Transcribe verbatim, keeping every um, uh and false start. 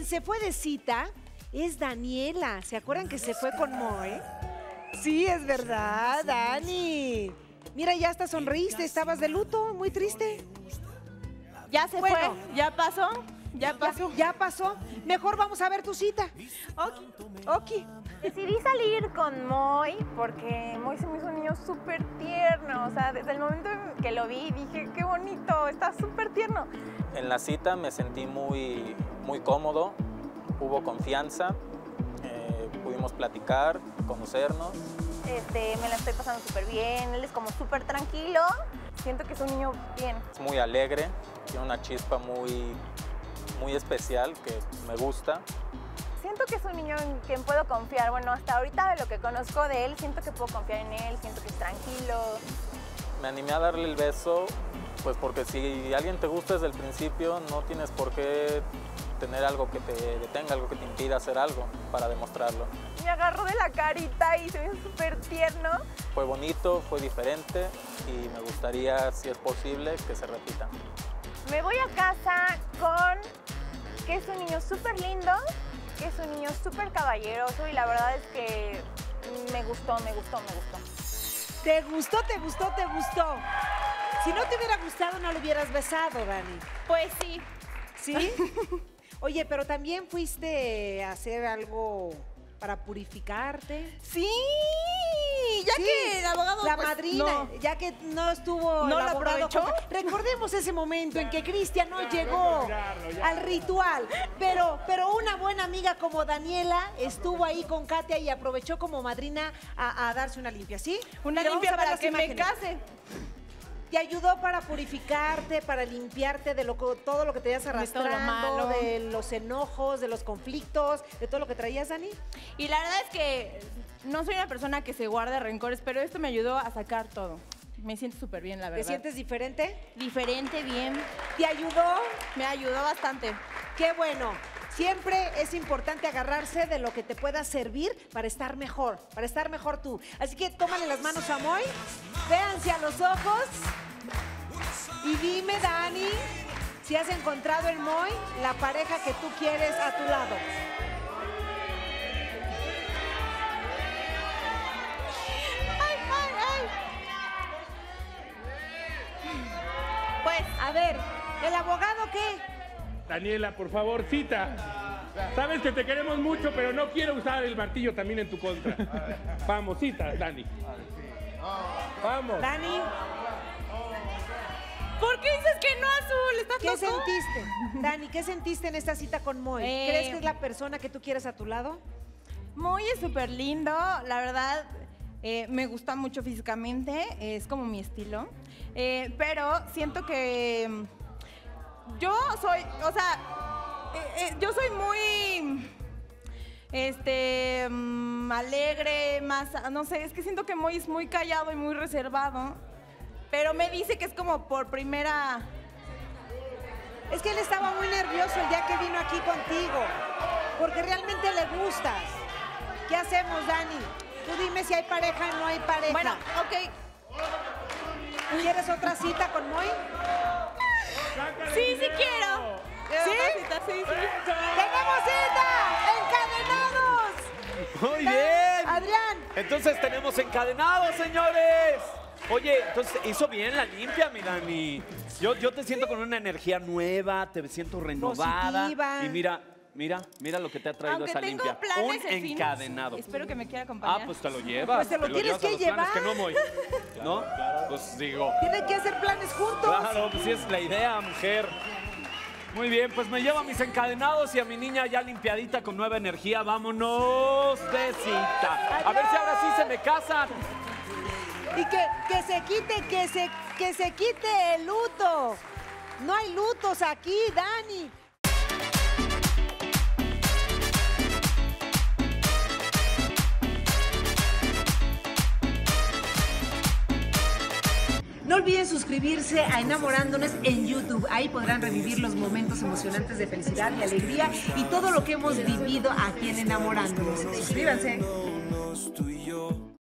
quien se fue de cita es Daniela. ¿Se acuerdan que se fue con Moy? Sí, es verdad, Dani. Mira, ya hasta sonreíste, estabas de luto, muy triste. Ya se Bueno. fue, ya pasó, ya pasó. Ya, ya pasó. Mejor vamos a ver tu cita. Ok. Oki. Decidí salir con Moy porque Moy se me hizo un niño súper tierno. O sea, desde el momento en que lo vi dije, qué bonito, está súper tierno. En la cita me sentí muy, muy cómodo, hubo confianza, eh, pudimos platicar, conocernos. Este, me la estoy pasando súper bien, él es como súper tranquilo. Siento que es un niño bien. Es muy alegre, tiene una chispa muy, muy especial que me gusta. Siento que es un niño en quien puedo confiar. Bueno, hasta ahorita de lo que conozco de él, siento que puedo confiar en él, siento que es tranquilo. Me animé a darle el beso, pues porque si alguien te gusta desde el principio, no tienes por qué tener algo que te detenga, algo que te impida hacer algo para demostrarlo. Me agarró de la carita y se me hizo súper tierno. Fue bonito, fue diferente y me gustaría, si es posible, que se repita. Me voy a casa con que es un niño súper lindo, que es un niño súper caballeroso y la verdad es que me gustó, me gustó, me gustó. ¿Te gustó, te gustó, te gustó? Si no te hubiera gustado, no lo hubieras besado, Dani. Pues sí. ¿Sí? Oye, pero también fuiste a hacer algo para purificarte. Sí, ya Sí, que el abogado... La pues, madrina, no. ya que no estuvo ¿No el la abogado aprovechó? con- Recordemos ese momento en que Cristian no llegó al ritual, pero, pero una buena amiga como Daniela estuvo ahí con Katia y aprovechó como madrina a, a darse una limpia, ¿sí? Una Pero vamos limpia a ver para las que me imágenes. case. Te ayudó para purificarte, para limpiarte de lo, que- todo lo que te hayas De todo lo arrastrando, malo. de los enojos, de los conflictos, de todo lo que traías, Dani. Y la verdad es que no soy una persona que se guarde rencores, pero esto me ayudó a sacar todo. Me siento súper bien, la ¿Te verdad. sientes diferente? Diferente, bien. ¿Te ayudó? Me ayudó bastante. Qué bueno. Siempre es importante agarrarse de lo que te pueda servir para estar mejor, para estar mejor tú. Así que tómale las manos a Moy, véanse a los ojos y dime, Dani, si has encontrado en Moy la pareja que tú quieres a tu lado. Ay, ay, ay. Pues, A ver, ¿el abogado qué? Daniela, por favor, cita. Sabes que te queremos mucho, pero no quiero usar el martillo también en tu contra. Vamos, cita, Dani. Vamos. Dani, ¿por qué dices que no, Azul? ¿Estás ¿qué loco? sentiste? Dani, ¿qué sentiste en esta cita con Moy? Eh, ¿Crees que es la persona que tú quieres a tu lado? Muy es súper lindo, la verdad, eh, me gusta mucho físicamente, es como mi estilo, eh, pero siento que mm, yo soy, o sea, eh, eh, yo soy muy, este, mm, alegre, más, no sé, es que siento que Moy es muy callado y muy reservado, pero me dice que es como por primera... Es que él estaba muy nervioso el día que vino aquí contigo, porque realmente le gustas. ¿Qué hacemos, Dani? Tú dime si hay pareja o no hay pareja. Bueno, ok, ¿Quieres otra cita con Moy? ¡Sácale sí, sí video! quiero. Quiero ¿Sí? otra cita, sí, sí. ¡Tenemos cita! ¡Encadenados! Muy bien. Adrián, Entonces tenemos encadenados, señores. Oye, entonces hizo bien la limpia, mi Dani. Yo, yo te siento con una energía nueva, te siento renovada. Positiva. Y mira, mira, mira lo que te ha traído Aunque esa tengo limpia. planes Un el fin- encadenado. Espero que me quiera acompañar. Ah, pues te lo llevas. Pues te lo tienes llevas a que los planes llevar. que no, Moy. ¿No? Pues digo. tienen que hacer planes juntos. Claro, pues sí es la idea, mujer. Muy bien, pues me llevo a mis encadenados y a mi niña ya limpiadita con nueva energía. Vámonos de cita. A ver si ahora sí se me casan. Y que, que se quite, que se, que se quite el luto. No hay lutos aquí, Dani. No olviden suscribirse a Enamorándonos en YouTube. Ahí podrán revivir los momentos emocionantes de felicidad y alegría y todo lo que hemos vivido aquí en Enamorándonos. Suscríbanse.